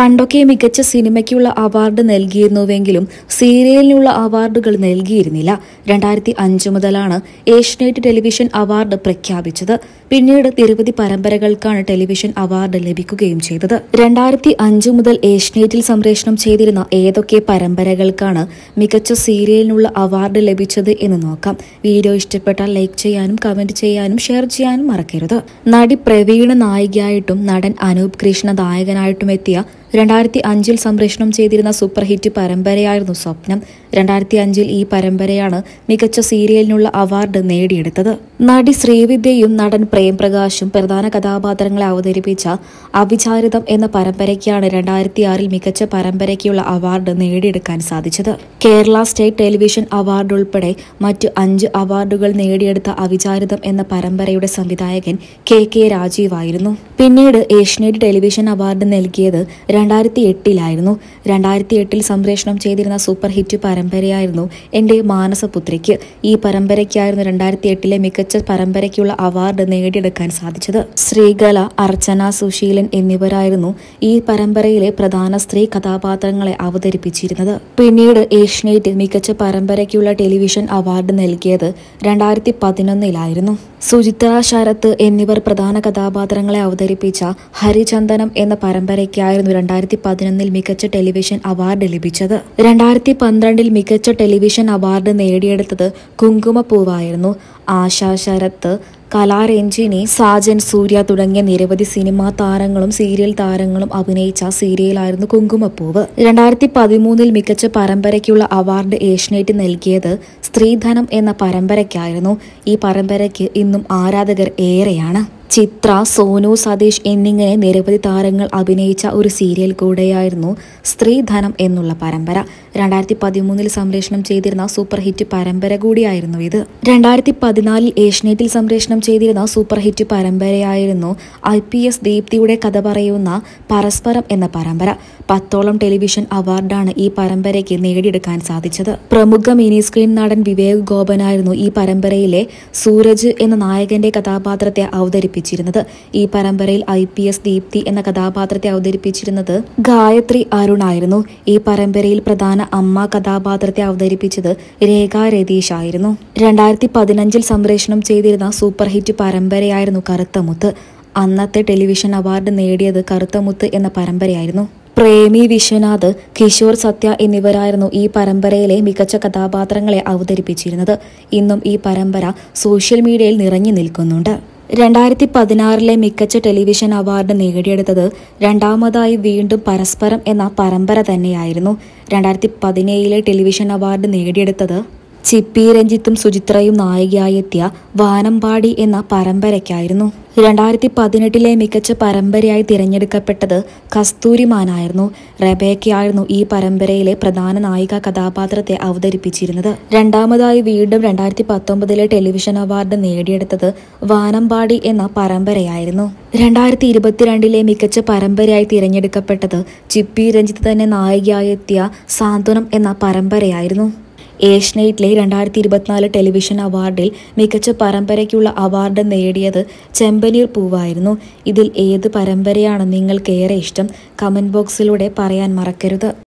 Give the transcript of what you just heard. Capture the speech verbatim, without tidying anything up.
പണ്ടൊക്കെ മികച്ച സിനിമയ്ക്കുള്ള അവാർഡ് നൽകിയിരുന്നുവെങ്കിലും സീരിയലിനുള്ള അവാർഡുകൾ നൽകിയിരുന്നില്ല. രണ്ടായിരത്തി അഞ്ച് മുതലാണ് ഏഷ്യാനെറ്റ് ടെലിവിഷൻ അവാർഡ് പ്രഖ്യാപിച്ചത്. പിന്നീട് നിരവധി പരമ്പരകൾക്കാണ് ടെലിവിഷൻ അവാർഡ് ലഭിക്കുകയും ചെയ്തത്. രണ്ടായിരത്തി അഞ്ച് മുതൽ ഏഷ്യാനെറ്റിൽ സംപ്രേഷണം ചെയ്തിരുന്ന ഏതൊക്കെ പരമ്പരകൾക്കാണ് മികച്ച സീരിയലിനുള്ള അവാർഡ് ലഭിച്ചത് എന്ന് നോക്കാം. വീഡിയോ ഇഷ്ടപ്പെട്ടാൽ ലൈക്ക് ചെയ്യാനും കമന്റ് ചെയ്യാനും ഷെയർ ചെയ്യാനും മറക്കരുത്. നടി പ്രവീണ നായികയായിട്ടും നടൻ അനൂപ് കൃഷ്ണ നായകനായിട്ടും എത്തിയ രണ്ടായിരത്തി അഞ്ചിൽ സംപ്രേഷണം ചെയ്തിരുന്ന സൂപ്പർ ഹിറ്റ് പരമ്പരയായിരുന്നു സ്വപ്നം. രണ്ടായിരത്തി അഞ്ചിൽ ഈ പരമ്പരയാണ് മികച്ച സീരിയലിനുള്ള അവാർഡ് നേടിയെടുത്തത്. നടി ശ്രീവിദ്യയും നടൻ പ്രേംപ്രകാശും പ്രധാന കഥാപാത്രങ്ങളെ അവതരിപ്പിച്ച അവിചാരിതം എന്ന പരമ്പരയ്ക്കാണ് രണ്ടായിരത്തി ആറിൽ മികച്ച പരമ്പരയ്ക്കുള്ള അവാർഡ് നേടിയെടുക്കാൻ സാധിച്ചത്. കേരള സ്റ്റേറ്റ് ടെലിവിഷൻ അവാർഡ് ഉൾപ്പെടെ മറ്റ് അഞ്ച് അവാർഡുകൾ നേടിയെടുത്ത അവിചാരിതം എന്ന പരമ്പരയുടെ സംവിധായകൻ കെ കെ രാജീവ് ആയിരുന്നു. പിന്നീട് ഏഷ്യാനെറ്റ് ടെലിവിഷൻ അവാർഡ് നൽകിയത് രണ്ടായിരത്തി എട്ടിലായിരുന്നു. രണ്ടായിരത്തി എട്ടിൽ സംപ്രേഷണം ചെയ്തിരുന്ന സൂപ്പർ ഹിറ്റ് പരമ്പരയായിരുന്നു എന്റെ മാനസപുത്രിക്ക്. ഈ പരമ്പരയ്ക്കായിരുന്നു രണ്ടായിരത്തി എട്ടിലെ മികച്ച പരമ്പരയ്ക്കുള്ള അവാർഡ് നേടിയെടുക്കാൻ സാധിച്ചത്. ശ്രീകല, അർച്ചന സുശീലൻ എന്നിവരായിരുന്നു ഈ പരമ്പരയിലെ പ്രധാന സ്ത്രീ കഥാപാത്രങ്ങളെ അവതരിപ്പിച്ചിരുന്നത്. പിന്നീട് ഏഷ്യാനെറ്റ് മികച്ച പരമ്പരയ്ക്കുള്ള ടെലിവിഷൻ അവാർഡ് നൽകിയത് രണ്ടായിരത്തി പതിനൊന്നിലായിരുന്നു. സുചിത്ര, ശരത് എന്നിവർ പ്രധാന കഥാപാത്രങ്ങളെ അവതരിപ്പിച്ച ഹരിചന്ദനം എന്ന പരമ്പരയ്ക്കായിരുന്നു രണ്ടായിരത്തി പതിനൊന്നിൽ മികച്ച ടെലിവിഷൻ അവാർഡ് ലഭിച്ചത്. രണ്ടായിരത്തി പന്ത്രണ്ടിൽ മികച്ച ടെലിവിഷൻ അവാർഡ് നേടിയെടുത്തത് കുങ്കുമപ്പൂവായിരുന്നു. ആശ, ശരത്ത്, കലാരഞ്ജിനി, സാജൻ, സൂര്യ തുടങ്ങിയ നിരവധി സിനിമാ താരങ്ങളും സീരിയൽ താരങ്ങളും അഭിനയിച്ച സീരിയലായിരുന്നു കുങ്കുമപ്പൂവ്. രണ്ടായിരത്തി പതിമൂന്നിൽ മികച്ച പരമ്പരയ്ക്കുള്ള അവാർഡ് ഏഷ്യാനെറ്റ് നൽകിയത് സ്ത്രീധനം എന്ന പരമ്പരയ്ക്കായിരുന്നു. ഈ പരമ്പരയ്ക്ക് ഇന്നും ആരാധകർ ഏറെയാണ്. ചിത്ര, സോനു സതീഷ് എന്നിങ്ങനെ നിരവധി താരങ്ങൾ അഭിനയിച്ച ഒരു സീരിയൽ കൂടെയായിരുന്നു സ്ത്രീധനം എന്നുള്ള പരമ്പര. രണ്ടായിരത്തി പതിമൂന്നിൽ സംപ്രേഷണം ചെയ്തിരുന്ന സൂപ്പർ ഹിറ്റ് പരമ്പര കൂടിയായിരുന്നു ഇത്. രണ്ടായിരത്തി പതിനാലിൽ ഏഷ്യാനെറ്റിൽ സംപ്രേഷണം ചെയ്തിരുന്ന സൂപ്പർ ഹിറ്റ് പരമ്പരയായിരുന്നു ഐ പി എസ് ദീപ്തിയുടെ കഥ പറയുന്ന പരസ്പരം എന്ന പരമ്പര. പത്തോളം ടെലിവിഷൻ അവാർഡാണ് ഈ പരമ്പരയ്ക്ക് നേടിയെടുക്കാൻ സാധിച്ചത്. പ്രമുഖ മിനി സ്ക്രീൻ നടൻ വിവേക് ഗോപനായിരുന്നു ഈ പരമ്പരയിലെ സൂരജ് എന്ന നായകന്റെ കഥാപാത്രത്തെ അവതരിപ്പിച്ചിരുന്നത്. ഈ പരമ്പരയിൽ ഐ പി എസ് ദീപ്തി എന്ന കഥാപാത്രത്തെ അവതരിപ്പിച്ചിരുന്നത് ഗായത്രി അരുൺ ആയിരുന്നു. ഈ പരമ്പരയിൽ പ്രധാന അമ്മ കഥാപാത്രത്തെ അവതരിപ്പിച്ചത് രേഖ രതീഷ് ആയിരുന്നു. രണ്ടായിരത്തി പതിനഞ്ചിൽ സംപ്രേഷണം ചെയ്തിരുന്ന സൂപ്പർ ഹിറ്റ് പരമ്പരയായിരുന്നു കറുത്തമുത്ത്. അന്നത്തെ ടെലിവിഷൻ അവാർഡ് നേടിയത് കറുത്തമുത്ത് എന്ന പരമ്പരയായിരുന്നു. പ്രേമി വിശ്വനാഥ്, കിഷോർ സത്യ എന്നിവരായിരുന്നു ഈ പരമ്പരയിലെ മികച്ച കഥാപാത്രങ്ങളെ അവതരിപ്പിച്ചിരുന്നത്. ഇന്നും ഈ പരമ്പര സോഷ്യൽ മീഡിയയിൽ നിറഞ്ഞു നിൽക്കുന്നുണ്ട്. രണ്ടായിരത്തി പതിനാറിലെ മികച്ച ടെലിവിഷൻ അവാർഡ് നേടിയെടുത്തത് രണ്ടാമതായി വീണ്ടും പരസ്പരം എന്ന പരമ്പര തന്നെയായിരുന്നു. രണ്ടായിരത്തി പതിനേഴിലെ ടെലിവിഷൻ അവാർഡ് നേടിയെടുത്തത് ചിപ്പി രഞ്ജിത്തും സുചിത്രയും നായികയായെത്തിയ വാനമ്പാടി എന്ന പരമ്പരയ്ക്കായിരുന്നു. രണ്ടായിരത്തി പതിനെട്ടിലെ മികച്ച പരമ്പരയായി തിരഞ്ഞെടുക്കപ്പെട്ടത് കസ്തൂരിമാനായിരുന്നു. റെബേക്കയായിരുന്നു ഈ പരമ്പരയിലെ പ്രധാന നായിക കഥാപാത്രത്തെ അവതരിപ്പിച്ചിരുന്നത്. രണ്ടാമതായി വീണ്ടും രണ്ടായിരത്തി പത്തൊമ്പതിലെ ടെലിവിഷൻ അവാർഡ് നേടിയെടുത്തത് വാനമ്പാടി എന്ന പരമ്പരയായിരുന്നു. രണ്ടായിരത്തി ഇരുപത്തിരണ്ടിലെ മികച്ച പരമ്പരയായി തിരഞ്ഞെടുക്കപ്പെട്ടത് ചിപ്പി രഞ്ജിത്ത് തന്നെ നായികയായെത്തിയ സാന്ത്വനം എന്ന പരമ്പരയായിരുന്നു. ഏഷ്യാനെറ്റിലെ രണ്ടായിരത്തി ഇരുപത്തിനാല് ടെലിവിഷൻ അവാർഡിൽ മികച്ച പരമ്പരയ്ക്കുള്ള അവാർഡ് നേടിയത് ചെമ്പനീർ പൂവായിരുന്നു. ഇതിൽ ഏത് പരമ്പരയാണ് നിങ്ങൾക്ക് ഏറെ ഇഷ്ടം? കമന്റ് ബോക്സിലൂടെ പറയാൻ മറക്കരുത്.